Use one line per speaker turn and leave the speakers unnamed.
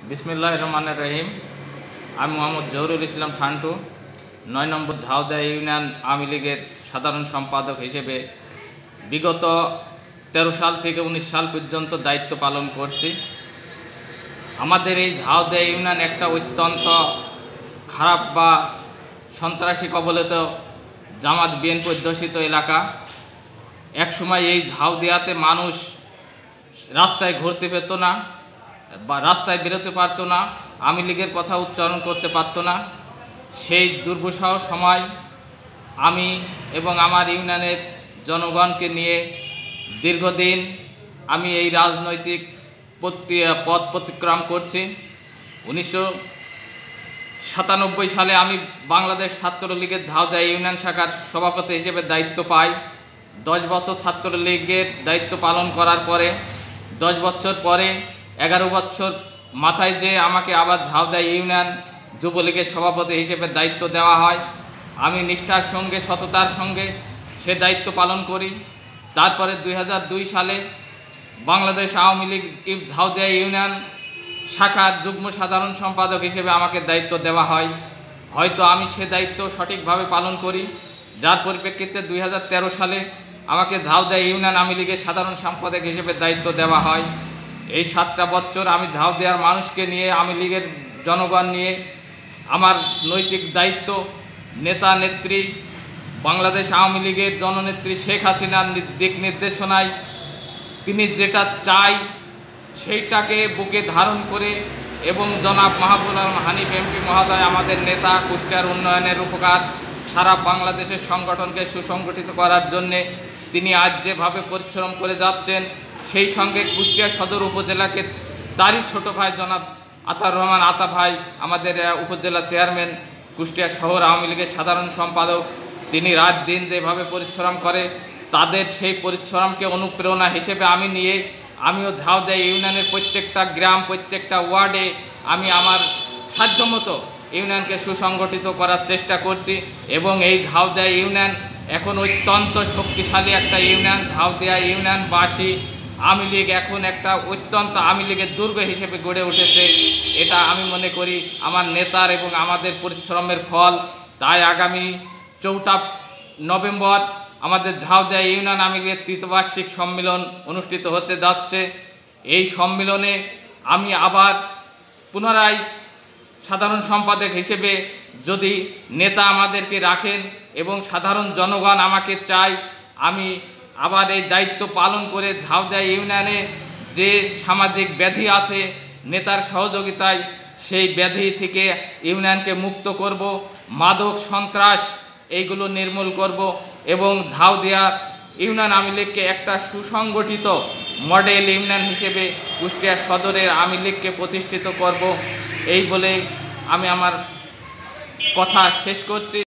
বিসমিল্লাহির রহমানির রহিম। আমি মোহাম্মদ জহুরুল ইসলাম ঠান্টু ৯ নম্বর ঝাউদিয়া ইউনিয়ন আওয়ামী লীগের সাধারণ সম্পাদক হিসেবে বিগত ১৩ সাল থেকে ১৯ সাল পর্যন্ত দায়িত্ব পালন করছি। আমাদের এই ঝাউদিয়া ইউনিয়ন একটা অত্যন্ত খারাপ বা সন্ত্রাসী কবলিত জামাত বিএনপি অধ্যুষিত এলাকা। একসময় এই ঝাউদিয়াতে মানুষ রাস্তায় ঘুরতে পেত না বা রাস্তায় বেরোতে পারতো না, আওয়ামী লীগের কথা উচ্চারণ করতে পারতো না। সেই দুর্বিষহ সময় আমি এবং আমার ইউনিয়নের জনগণকে নিয়ে দীর্ঘদিন আমি এই রাজনৈতিক পথ অতিক্রম করছি। ১৯৯৭ সালে আমি বাংলাদেশ ছাত্রলীগের ঝাউদিয়া ইউনিয়ন শাখার সভাপতি হিসেবে দায়িত্ব পাই। 10 বছর ছাত্রলীগের দায়িত্ব পালন করার পরে 10 বছর পরে 11 বছর মাথায় যে আমাকে আবার ঝাউদিয়া ইউনিয়ন যুবলীগের সভাপতি হিসেবে দায়িত্ব দেওয়া হয়। আমি নিষ্ঠার সঙ্গে সততার সঙ্গে সে দায়িত্ব পালন করি। তারপরে 2002 সালে বাংলাদেশ আওয়ামী লীগ ঝাউদিয়া ইউনিয়ন শাখার যুগ্ম সাধারণ সম্পাদক হিসেবে আমাকে দায়িত্ব দেওয়া হয়। হয়তো আমি সে দায়িত্ব সঠিকভাবে পালন করি, যার পরিপ্রেক্ষিতে 2013 সালে আমাকে ঝাউদিয়া ইউনিয়ন আওয়ামী লীগের সাধারণ সম্পাদক হিসেবে দায়িত্ব দেওয়া হয়। এই 7টা বছর আমি ঝাউদিয়ার মানুষকে নিয়ে, আওয়ামী লীগের জনগণ নিয়ে আমার নৈতিক দায়িত্ব, নেতা নেত্রী বাংলাদেশ আওয়ামী লীগের জননেত্রী শেখ হাসিনার দিক নির্দেশনায় তিনি যেটা চাই সেইটাকে বুকে ধারণ করে এবং জনাব মাহবুবুল আলম হানিফ এমপি মহোদয় আমাদের নেতা, কুষ্টিয়ার উন্নয়নের উপকার সারা বাংলাদেশের সংগঠনকে সুসংগঠিত করার জন্যে তিনি আজ যেভাবে পরিশ্রম করে যাচ্ছেন, সেই সঙ্গে কুষ্টিয়া সদর উপজেলাকে তারই ছোট ভাই জনাব আতার রহমান আতা ভাই আমাদের উপজেলা চেয়ারম্যান, কুষ্টিয়া শহর আওয়ামী লীগের সাধারণ সম্পাদক, তিনি রাত দিন যেভাবে পরিশ্রম করে তাদের সেই পরিশ্রমকে অনুপ্রেরণা হিসেবে আমি নিয়ে আমিও ঝাউদিয়া ইউনিয়নের প্রত্যেকটা গ্রাম, প্রত্যেকটা ওয়ার্ডে আমি আমার সাধ্যমতো ইউনিয়নকে সুসংগঠিত করার চেষ্টা করছি। এবং এই ঝাউদিয়া ইউনিয়ন এখন অত্যন্ত শক্তিশালী একটা ইউনিয়ন। ঝাউদিয়া ইউনিয়নবাসী আওয়ামী লীগ এখন একটা অত্যন্ত আওয়ামী লীগের দুর্গ হিসেবে গড়ে উঠেছে। এটা আমি মনে করি আমার নেতার এবং আমাদের পরিশ্রমের ফল। তাই আগামী 4 নভেম্বর আমাদের ঝাউদিয়া ইউনিয়ন আওয়ামী লীগের 3য় বার্ষিক সম্মেলন অনুষ্ঠিত হতে যাচ্ছে। এই সম্মেলনে আমি আবার পুনরায় সাধারণ সম্পাদক হিসেবে যদি নেতা আমাদেরকে রাখেন এবং সাধারণ জনগণ আমাকে চায়, আমি আবার এই দায়িত্ব পালন করে ঝাউদিয়া ইউনিয়নে যে সামাজিক ব্যাধি আছে নেতার সহযোগিতায় সেই ব্যাধি থেকে ইউনিয়নকে মুক্ত করব, মাদক সন্ত্রাস এইগুলো নির্মূল করব এবং ঝাউদিয়া ইউনিয়ন আওয়ামী লীগকে একটা সুসংগঠিত মডেল ইউনিয়ন হিসেবে কুষ্টিয়া সদরের আওয়ামী লীগকে প্রতিষ্ঠিত করব। এই বলে আমি আমার কথা শেষ করছি।